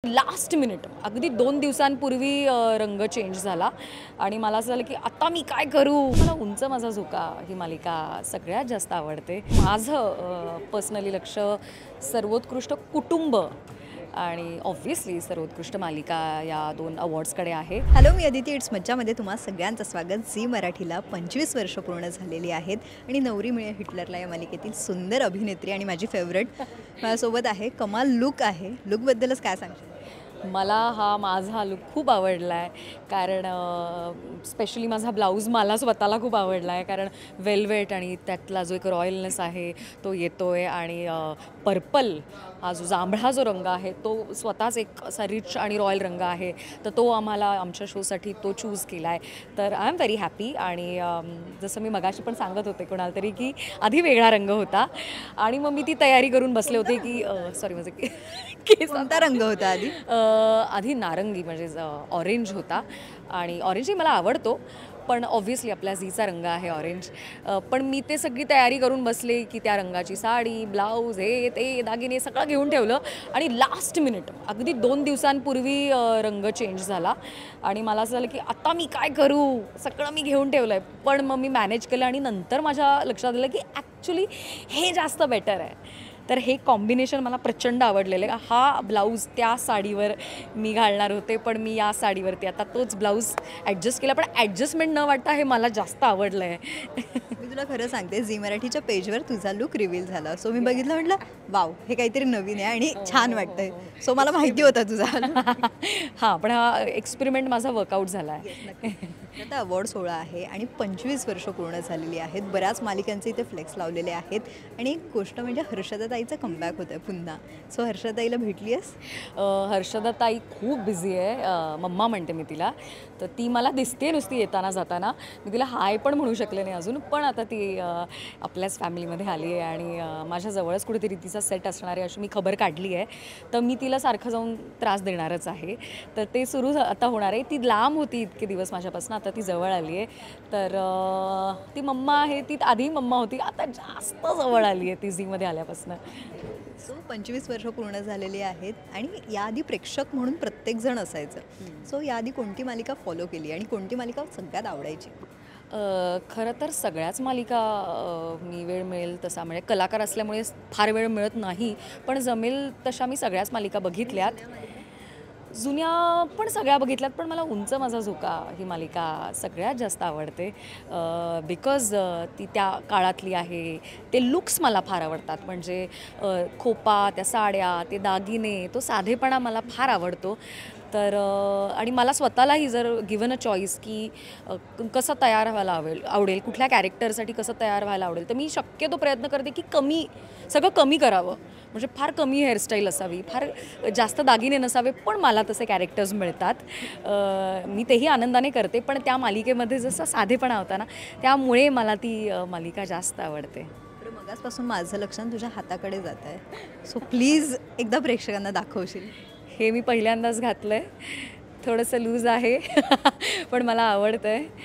Last minute अगदी 2 दिवसांपूर्वी रंग चेंज झाला आणि मला असं झालं की आता मी काय करू. मला उंच माझा झोका ही मालिका सगळ्यात जास्त आवडते. माझं पर्सनली लक्ष सर्वोत्कृष्ट कुटुंब आणि ऑब्व्हियसली सर्वोत्कृष्ट मालिका या 2 अवॉर्ड्सकडे आहे. हॅलो, मी अदिती. इट्स मज्जामध्ये तुम्हा सगळ्यांचं स्वागत. झी मराठीला 25 वर्ष पूर्ण झालेली आहेत आणि नवरी मिळे हिटलरला या मालिकेतील सुंदर अभिनेत्री आणि माझी फेवरेट माझ्यासोबत आहे. कमाल लुक आहे. लुकबद्दलच काय सांगशील? मला माझा लुक खूप आवडला आहे कारण स्पेशली माझा ब्लाऊज मला स्वतःला खूप आवडला आहे कारण वेल्वेट आणि त्यातला जो एक रॉयलनेस आहे तो येतो आहे आणि पर्पल हा जो जांभळा जो रंग आहे तो स्वतःच एक असा रिच आणि रॉयल रंग आहे, तर तो आम्हाला आमच्या शोसाठी तो चूज केला आहे. तर आय एम व्हेरी हॅपी. आणि जसं मी मगाशी पण सांगत होते कोणाला तरी की आधी वेगळा रंग होता आणि मग मी ती तयारी करून बसले होते की सॉरी माझे केस. कोणता रंग होता आधी? आधी नारंगी म्हणजे ऑरेंज होता आणि ऑरेंजही मला आवडतो पण ऑब्व्हियसली आपला झीचा रंग आहे ऑरेंज. पण मी ते सगळी तयारी करून बसले की त्या रंगाची साडी, ब्लाऊज, हे ते दागिने सगळं घेऊन ठेवलं आणि लास्ट मिनिट अगदी 2 दिवसांपूर्वी रंग चेंज झाला आणि मला असं झालं की आता मी काय करू. सगळं मी घेऊन ठेवलं आहे पण मग मी मॅनेज केलं आणि नंतर माझ्या लक्षात आलं की ॲक्च्युली हे जास्त बेटर आहे. तर हे कॉम्बिनेशन मला प्रचंड आवडलेलं आहे. हा ब्लाऊज त्या साडीवर मी घालणार होते पण मी या साडीवरती आता तोच ब्लाऊज ॲडजस्ट केला पण ॲडजस्टमेंट न वाटता हे मला जास्त आवडलं आहे. मी तुला खरं सांगते, झी मराठीच्या पेजवर तुझा लुक रिव्हील झाला. सो मी बघितलं, म्हटलं वाव, हे काहीतरी नवीन आहे आणि छान वाटतंय. सो मला माहिती होता तुझा. हां, पण हा एक्सपेरिमेंट माझा वर्कआउट झाला आहे. आता अवॉर्ड सोहळा आहे आणि 25 वर्ष पूर्ण झालेली आहेत. बऱ्याच मालिकांचे इथे फ्लेक्स लावलेले आहेत आणि एक गोष्ट म्हणजे हर्षदाताईचं कमबॅक होतं आहे पुन्हा. सो हर्षदाताईला भेटली आहेस? हर्षदाताई खूप बिझी आहे. मम्मा म्हणते मी तिला, तर ती मला दिसते नुसती येताना जाताना. मी तिला हाय पण म्हणू शकले नाही अजून, पण आता ती आपल्याच फॅमिलीमध्ये आली आहे आणि माझ्या जवळच कुठेतरी तिचा सेट असणार आहे अशी मी खबर काढली आहे. तर मी तिला सारखं जाऊन त्रास देणारच आहे. तर ते सुरू आता होणार आहे. ती लांब होती इतके दिवस माझ्यापासून, आता ती जवळ आली आहे. तर ती मम्मा आहे, ती आधी मम्मा होती, आता जास्त जवळ आली आहे ती झीमध्ये आल्यापासून. सो 25 वर्ष पूर्ण झालेली आहेत आणि याआधी प्रेक्षक म्हणून प्रत्येकजण असायचं. सो याआधी कोणती मालिका फॉलो केली आणि कोणती मालिका सगळ्यात आवडायची? खरं तर सगळ्याच मालिका मी वेळ मिळेल तसा, म्हणजे कलाकार असल्यामुळे फार वेळ मिळत नाही, पण जमेल तशा मी सगळ्याच मालिका बघितल्यात. जुन्या पण सगळ्या बघितल्यात पण मला उंच माझा झोका ही मालिका सगळ्यात जास्त आवडते बिकॉज ती त्या काळातली आहे. ते लुक्स मला फार आवडतात, म्हणजे खोपा, त्या साड्या, ते दागिने, तो साधेपणा मला फार आवडतो. तर आणि मला स्वतःलाही जर गिवन अ चॉईस की कसं तयार व्हायला आवडेल, कुठल्या कॅरेक्टरसाठी कसं तयार व्हायला आवडेल, तर मी शक्यतो प्रयत्न करते की सगळं कमी करावं. म्हणजे फार कमी हेअरस्टाईल असावी, फार जास्त दागिने नसावे, पण मला तसे कॅरेक्टर्स मिळतात. मी तेही आनंदाने करते, पण त्या मालिकेमध्ये जसं साधेपणा होता ना, त्यामुळे मला ती मालिका जास्त आवडते. तर मगाचपासून माझं लक्ष तुझ्या हाताकडे जात आहे. सो प्लीज एकदा प्रेक्षकांना दाखवशील? हे मी पहिल्यांदाच घातलं आहे, थोडंसं लूज आहे पण मला आवडतं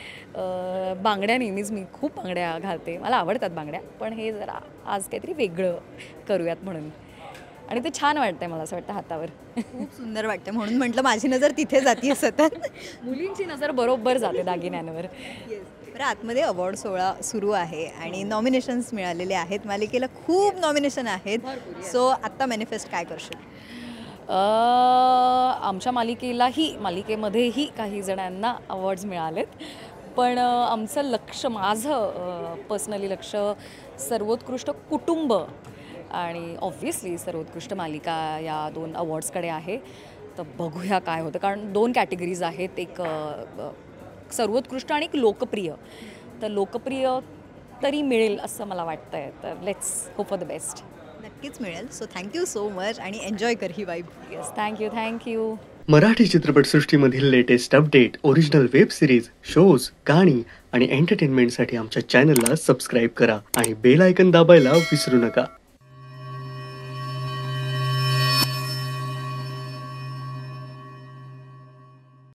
आहे. बांगड्या नेहमीच मी खूप बांगड्या घालते, मला आवडतात बांगड्या, पण हे जरा आज काहीतरी वेगळं करूयात म्हणून. आणि ते छान वाटतंय, मला असं वाटतं हातावर खूप सुंदर वाटतं, म्हणून म्हटलं माझी नजर तिथे जाते सतत. मुलींची नजर बरोबर जाते दागिन्यांवर. बरं, आतमध्ये अवॉर्ड सोहळा सुरू आहे आणि नॉमिनेशन्स मिळालेले आहेत. मालिकेला खूप नॉमिनेशन आहेत. सो आत्ता मॅनिफेस्ट काय करशील? आमच्या मालिकेमध्येही काही जणांना अवॉर्ड्स मिळालेत, पण आमचं लक्ष, माझं पर्सनली लक्ष सर्वोत्कृष्ट कुटुंब आणि ऑब्व्हियसली सर्वोत्कृष्ट मालिका या 2 अवॉर्ड्सकडे आहे. तर बघूया काय होतं, कारण 2 कॅटेगरीज आहेत, एक सर्वोत्कृष्ट आणि एक लोकप्रिय. तर लोकप्रिय तरी मिळेल असं मला वाटतं आहे. तर let's hope for the best. नक्कीच मिळेल. सो थँक्यू सो मच आणि एन्जॉय कर ही वाईब. Yes, thank you. मराठी चित्रपटसृष्टीमधील latest update, original web series, shows, गाणी आणि एंटरटेनमेंटसाठी आमच्या चॅनलला सबस्क्राईब करा आणि बेल आयकन दाबायला विसरू नका.